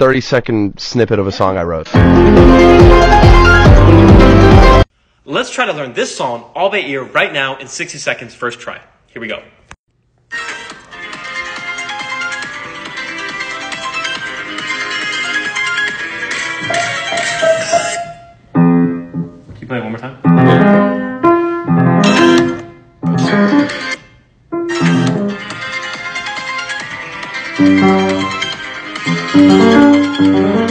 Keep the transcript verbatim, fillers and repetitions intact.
thirty second snippet of a song I wrote. Let's try to learn this song all by ear right now in sixty seconds, first try. Here we go. Can you play it one more time? Yeah.